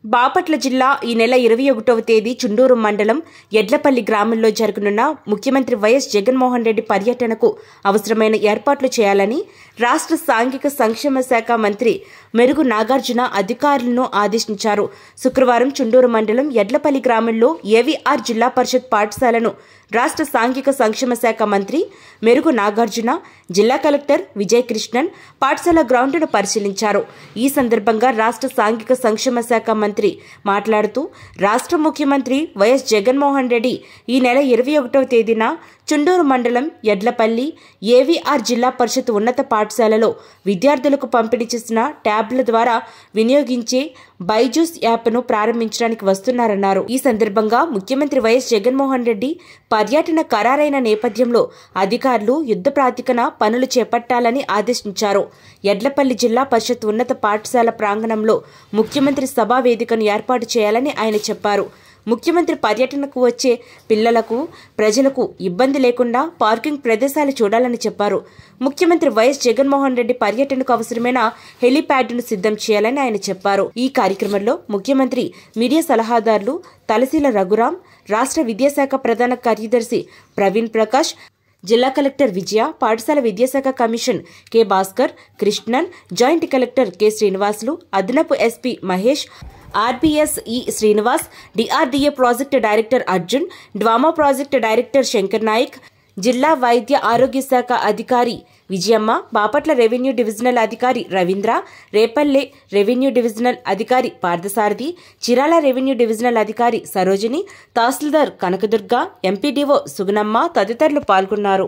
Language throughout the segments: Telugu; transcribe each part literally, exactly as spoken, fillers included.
బాపట్ల జిల్లా ఈ నెల ఇరవై ఒకటవ తేదీ చుండూరు మండలం ఎడ్లపల్లి గ్రామంలో జరగనున్న ముఖ్యమంత్రి వైఎస్ జగన్మోహన్ రెడ్డి పర్యటనకు అవసరమైన ఏర్పాట్లు చేయాలని రాష్ట్ర సాంఘిక సంక్షేమ శాఖ మంత్రి మెరుగు నాగార్జున అధికారులను ఆదేశించారు. శుక్రవారం చుండూరు మండలం ఎడ్లపల్లి గ్రామంలో ఏవీఆర్ జిల్లా పరిషత్ పాఠశాలను రాష్ట్ర సాంఘిక సంక్షేమ శాఖ మంత్రి మెరుగు నాగార్జున, జిల్లా కలెక్టర్ విజయ్ కృష్ణన్ పాఠశాల గ్రౌండ్ను పరిశీలించారు. ఈ సందర్భంగా రాష్ట్ర సాంఘిక సంక్షేమ శాఖ మంత్రి మాట్లాడుతూ, రాష్ట్ర ముఖ్యమంత్రి వైఎస్ జగన్మోహన్ రెడ్డి ఈ నెల ఇరవై ఒకటవ తేదీన చుండూరు మండలం ఎడ్లపల్లి ఏవీఆర్ జిల్లా పరిషత్ ఉన్నత పాఠశాలలో విద్యార్థులకు పంపిణీ చేసిన ట్యాబ్ల ద్వారా వినియోగించే బైజూస్ యాప్ను ప్రారంభించడానికి వస్తున్నారన్నారు. ఈ సందర్భంగా ముఖ్యమంత్రి వైఎస్ జగన్మోహన్ రెడ్డి పర్యటన ఖరారైన నేపథ్యంలో అధికారులు యుద్ధ ప్రాతిపదికన పనులు చేపట్టాలని ఆదేశించారు. ఎడ్లపల్లి జిల్లా పరిషత్ ఉన్నత పాఠశాల ప్రాంగణంలో ముఖ్యమంత్రి సభా వేదికను ఏర్పాటు చేయాలని ఆయన చెప్పారు. ముఖ్యమంత్రి పర్యటనకు వచ్చే పిల్లలకు, ప్రజలకు ఇబ్బంది లేకుండా పార్కింగ్ ప్రదేశాలు చూడాలని చెప్పారు. ముఖ్యమంత్రి వైఎస్ జగన్మోహన్ రెడ్డి పర్యటనకు అవసరమైన హెలీప్యాడ్ను సిద్ధం చేయాలని ఆయన చెప్పారు. ఈ కార్యక్రమంలో ముఖ్యమంత్రి మీడియా సలహాదారులు తలశీల రఘురాం, రాష్ట్ర విద్యాశాఖ ప్రధాన కార్యదర్శి ప్రవీణ్ ప్రకాష్, జిల్లా కలెక్టర్ విజయ, పాఠశాల విద్యాశాఖ commission K Bhaskar, Krishnan, joint collector K Srinivasulu, అదనపు SP Mahesh, RBS E Srinivas, DRDA project director Arjun, DWAMA project director Shankar Naik, జిల్లా వైద్య ఆరోగ్య శాఖ అధికారి విజయమ్మ, బాపట్ల రెవెన్యూ డివిజనల్ అధికారి రవీంద్ర, రేపల్లె రెవెన్యూ డివిజనల్ అధికారి పార్థసారథి, చిరాల రెవెన్యూ డివిజనల్ అధికారి సరోజిని, తహసీల్దార్ కనకదుర్గ, ఎంపీడీఓ సుగుణమ్మ తదితరులు పాల్గొన్నారు.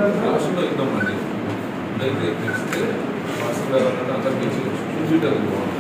లాస్ట్లో ఇద్దామండి అందరికీ అందరికీ అందరికీ